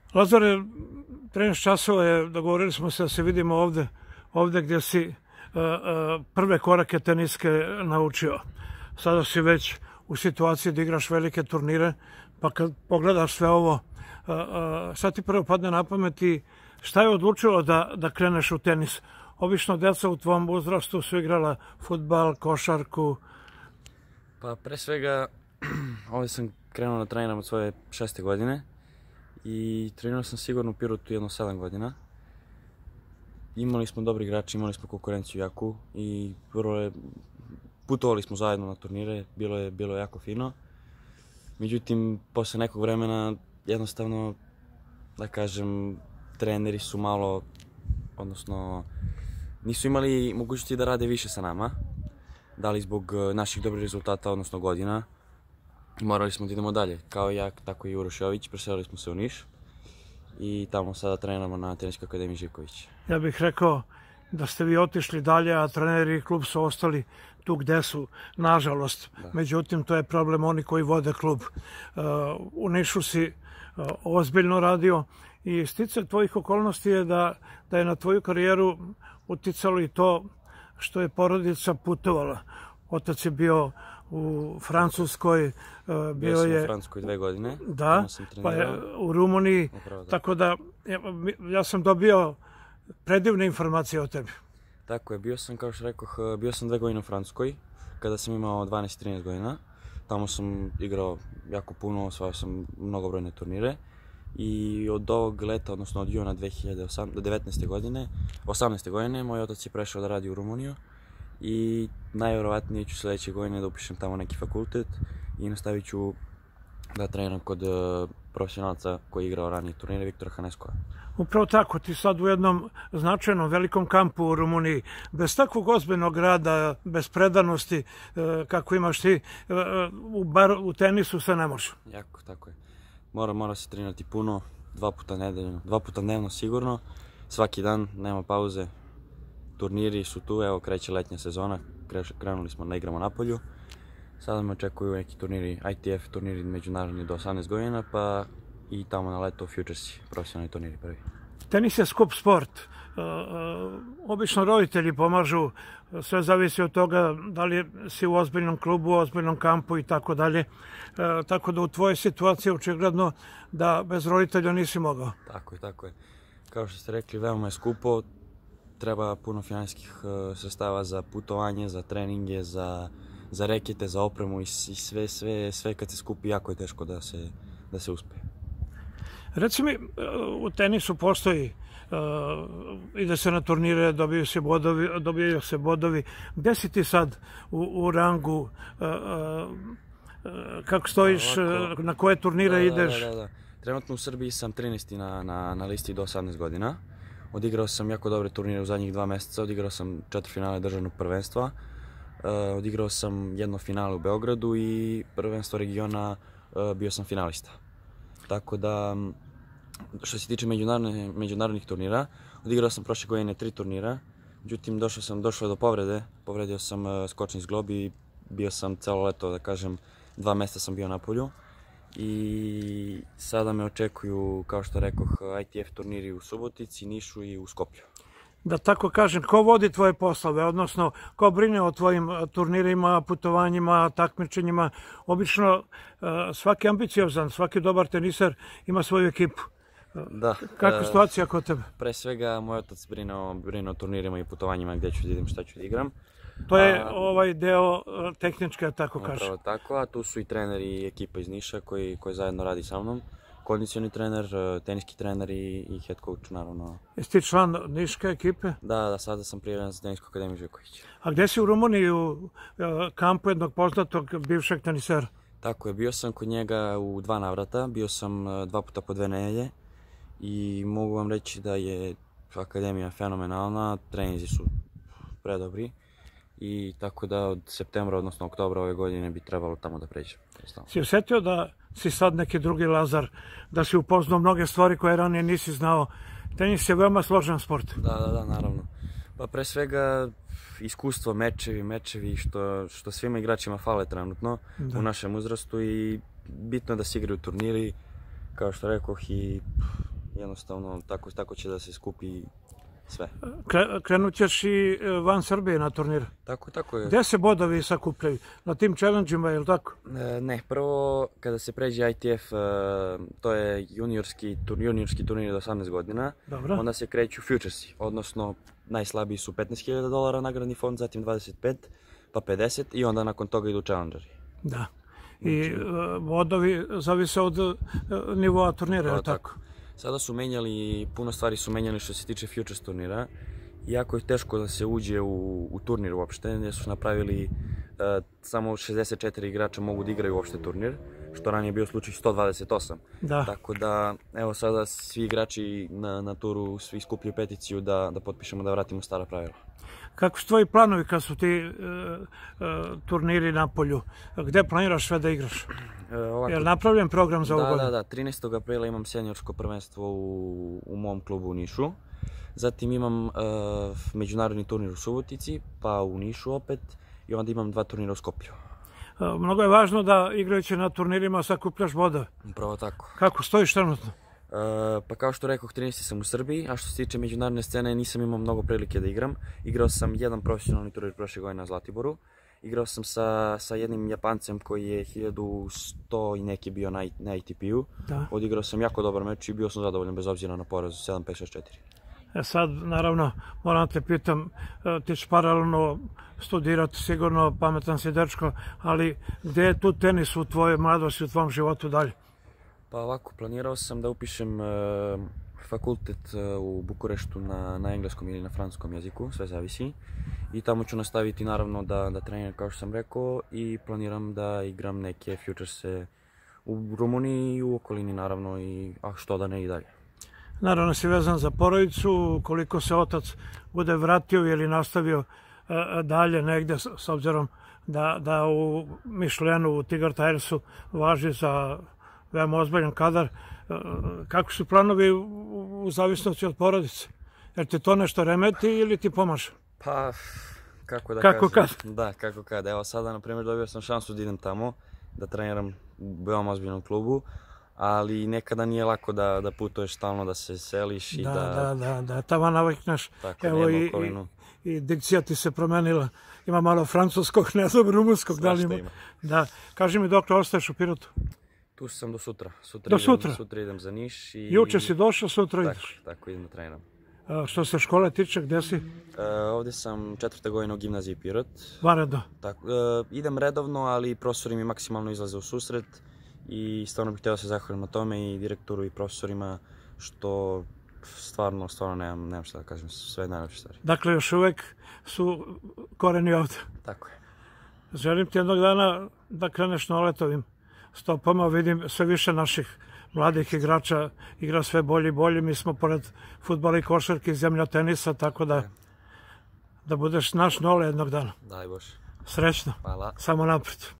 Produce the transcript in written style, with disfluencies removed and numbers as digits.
Lazare, 13 časova je, dogovorili smo se da se vidimo ovde gdje si prve korake teniske naučio. Sada si već u situaciji da igraš velike turnire, pa kad pogledaš sve ovo, šta ti prvo padne na pamet i šta je odlučilo da kreneš u tenis? Obično djeca u tvom uzrastu su igrala fudbal, košarku. Pa pre svega, ovdje sam krenuo da treniram od svoje 6. godine i trenirao sam sigurno u Pirotu jedno 7 godina. Imali smo dobri igrači, imali smo konkurenciju jaku i putovali smo zajedno na turnire, bilo je jako fino. Međutim, posle nekog vremena, jednostavno, da kažem, treneri su malo, odnosno, nisu imali mogućnosti da rade više sa nama. Da li zbog naših dobrih rezultata, odnosno godina. Morali smo da idemo dalje. Kao ja, tako i Uroš Jović, preselili smo se u Niš. I tamo sada treniramo na Teniskoj akademiji Živković. Ja bih rekao da ste vi otišli dalje, a treneri i klub su ostali tu gde su, nažalost. Međutim, to je problem oni koji vode klub. U Nišu si ozbiljno radio i sticaj tvojih okolnosti je da je na tvoju karijeru uticalo i to što je porodica putovala. Otac je bio u Francuskoj, bio sam u Francuskoj 2 godine. Da, pa je u Rumuniji, tako da ja sam dobio predivne informacije o tebi. Tako je, bio sam, kao što rekoh, bio sam 2 godine u Francuskoj, kada sam imao 12-13 godina. Tamo sam igrao jako puno, osvajao sam mnogobrojne turnire. I od ovog leta, odnosno od juna 2019. godine, 18. godine, moj otac je prešao da radi u Rumuniju. I najvjerovatnije ću sljedeće godine da upišem tamo neki fakultet i nastavit ću da treniram kod profesionalca koji je igrao ranije turnire, Viktora Haneskova. Upravo tako, ti sad u jednom značajnom velikom kampu u Rumuniji, bez takvog ozbiljnog rada, bez predanosti kako imaš ti, u tenisu se ne može. Jako, tako je. Mora se trenirati puno, 2 puta nedeljno, 2 puta dnevno sigurno, svaki dan, nema pauze. Turniri su tu, evo kreće letnja sezona, krenuli smo da igramo napolju. Sada me očekuju neki turniri, ITF turniri međunarodni do 18 godina, pa i tamo na leto Futuresi, profesionalni turniri prvi. Tenis je skup sport. Obično roditelji pomažu, sve zavisi od toga da li si u ozbiljnom klubu, u ozbiljnom kampu i tako dalje. Tako da u tvojoj situaciji očigledno da bez roditelja nisi mogao. Tako je. Kao što ste rekli, veoma je skupo. Treba puno finansijskih sredstava za putovanje, za treninge, za rekete, za opremu i sve kad se skupi jako je teško da se uspe. Reci mi, u tenisu postoji, ide se na turnire, dobijaju se bodovi. Gde si ti sad u rangu, kako stojiš, na koje turnire ideš? Da. Trenutno u Srbiji sam 13. na listi do 18 godina. Odigrao sam jako dobre turnire u zadnjih 2 mjeseca, odigrao sam 4 finale državnog prvenstva, odigrao sam jedno finale u Beogradu i prvenstvo regiona bio sam finalista. Tako da, što se tiče međunarodnih turnira, odigrao sam prošle godine 3 turnira, međutim došlo je do povrede, povredio sam skočni zglob i bio sam celo leto, da kažem, 2 mjeseca sam bio na polju. I sada me očekuju, kao što rekoh, ITF turniri u Subotici, Nišu i u Skoplju. Da tako kažem, ko vodi tvoje poslove, odnosno ko brine o tvojim turnirima, putovanjima, takmičenjima? Obično svaki ambiciozan, svaki dobar teniser ima svoju ekipu. Da. Kakva je situacija kod tebe? Pre svega, moj otac brine o turnirima i putovanjima gdje ću da idem, šta ću da igram. To je ovaj deo tehničke, tako kaže. Upravo tako, a tu su i treneri i ekipa iz Niša koji zajedno radi sa mnom. Kondicioni trener, teniski trener i head coach, naravno. Jesi ti član niške ekipe? Da, sada sam prijavljen za Tenisku akademiju Živković. A gdje si u Rumuniji, u kampu jednog poznatog bivšeg tenisera? Tako je, bio sam kod njega u 2 navrata, bio sam 2 puta po 2 nedelje i mogu vam reći da je akademija fenomenalna, treninzi su predobri. I tako da od septembra, odnosno oktobra ove godine bi trebalo tamo da pređem. Si osjetio da si sad neki drugi Lazar, da si upoznao mnoge stvari koje ranije nisi znao? Tenis je veoma složen sport. Da, naravno. Pa pre svega iskustvo, mečevi što svima igračima fale trenutno u našem uzrastu i bitno je da se igraju turniri, kao što rekoh, i jednostavno tako će da se skupi sve. Krenut ćeš i van Srbije na turnir. Tako je. Gde se bodovi sakupljaju? Na tim challenge-ima, je li tako? Ne, prvo kada se pređe ITF, to je juniorski turnir do 18 godina, Dobro. Onda se kreću futuresi, odnosno najslabiji su $15.000 nagradni fond, zatim 25, pa 50 i onda nakon toga idu challengeri. Da. I bodovi zavise od nivoa turnira, je li tako? Sada su menjali, puno stvari su menjali što se tiče futures turnira. Jako je teško da se uđe u turnir uopšte, jer su napravili samo 64 igrača mogu da igraju uopšte turnir, što ranije je bio slučaj 128. Da. Tako da, evo sada svi igrači na turu svi skupljaju peticiju da potpišemo da vratimo stara pravila. Kako su tvoji planovi kad su ti turniri na polju? Gde planiraš sve da igraš? Je li napravljen program za ovu godinu? Da, 13. aprila imam seniorsko prvenstvo u mom klubu u Nišu. Zatim imam međunarodni turnir u Subotici, pa u Nišu opet i onda imam 2 turnira u Skoplju. Mnogo je važno da igrajući na turnirima sakupljaš bodove. Upravo tako. Kako stojiš trenutno? Pa kao što rekoh, 13. sam u Srbiji, a što se tiče međunarodne scene nisam imao mnogo prilike da igram. Igrao sam jedan profesionalni turnir prošle godine na Zlatiboru. Igrao sam sa jednim Japancem koji je 1100 i neki bio na ATP-u. Odigrao sam jako dobar meč i bio sam zadovoljan bez obzira na poraz 7-5-6-4. Sad, naravno, moram te pitam, ti ćeš paralelno studirati, sigurno pametan si dečko, ali gdje je tu tenis u tvojoj mladosti, u tvom životu dalje? Pa ovako, planirao sam da upišem fakultet u Bukureštu na engleskom ili na francuskom jeziku, sve zavisi. I tamo ću nastaviti naravno da treniram kao što sam rekao i planiram da igram neke futurese u Rumuniji i u okolini naravno, a što da ne i dalje. Naravno si vezan za porodicu, koliko se otac bude vratio ili nastavio dalje negdje, s obzirom da u Michelinu, u Tiger Tiresu važi za veoma ozbiljan kadar. Kako su planovi u zavisnosti od porodice? Jer ti to nešto remeti ili ti pomaže? Pa, kako da kažem? Kad? Da, kako kad. Evo sada, na primjer, dobio sam šansu da idem tamo, da treniram u veoma ozbiljnom klubu, ali nekada nije lako da putuješ stalno, da se seliš i Da, tamo navikneš. Evo i dikcija ti se promenila. Ima malo francuskog, ne znam, rumunskog. Svašta ima. Da. Kaži mi, dokle ostaješ u Pirotu? Tu sam do sutra. Sutra idem za Niš. Juče si došao, sutra ideš? Tako idem da treniram. Što se škole tiče, gdje si? Ovdje sam 4. godina u gimnaziji Pirot. Vanredno? Idem redovno, ali profesori mi maksimalno izlaze u susret i stvarno bih htio da se zahvalim na tome i direktoru i profesorima, što stvarno nemam šta da kažem, sve najlepše stvari. Dakle, još uvek su koreni ovdje? Tako je. Želim ti jednog dana da kreneš na letovim stopama, vidim sve više naših mladih igrača, igra sve bolje i bolje, mi smo pored fudbala i košarke zemlja tenisa, tako da budeš naš Nole jednog dana. Daj Bože. Srećno. Hvala. Samo naprijed.